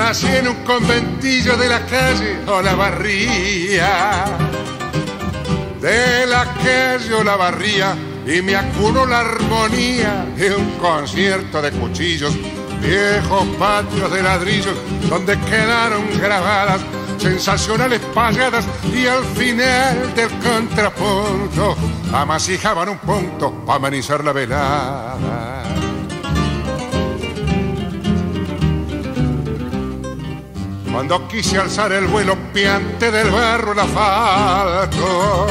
nací en un conventillo de la calle Olavarría. De la calle Olavarría, y me acunó la armonía de un concierto de cuchillos, viejos patios de ladrillos donde quedaron grabadas sensacionales payadas, y al final del contrapunto amasijaban un punto para amenizar la velada. Cuando quise alzar el vuelo, piante del barro el asfalto,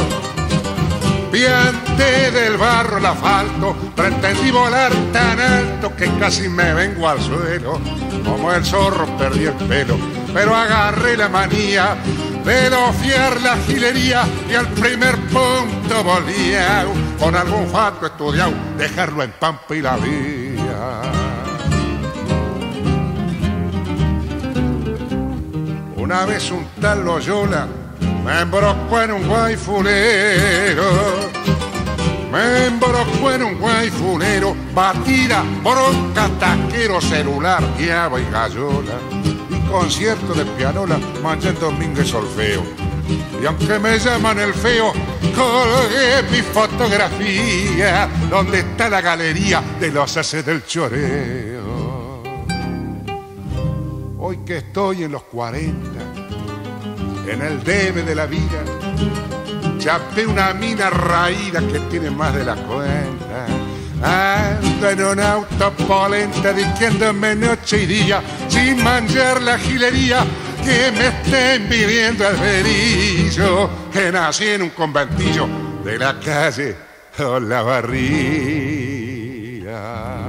piante del barro el asfalto, pretendí volar tan alto que casi me vengo al suelo. Como el zorro perdí el pelo, pero agarré la manía de lofiar la gilería, y al primer punto volvía con algún fato estudiado, dejarlo en pampa y la vía. Una vez un tal Loyola me embrocó en un guayfulero, me embrocó en un guayfulero, batida, bronca, taquero, celular, guiaba y gallola, y concierto de pianola, Manuel Domínguez solfeo. Y aunque me llaman el feo, colgué mi fotografía donde está la galería de los haces del choreo. Hoy que estoy en los 40, en el debe de la vida, chapé una mina raída que tiene más de la cuenta. Ando en un auto polenta, diciéndome noche y día, sin manchar la gilería, que me está envidiendo el verillo, que nací en un conventillo de la calle Olavarría.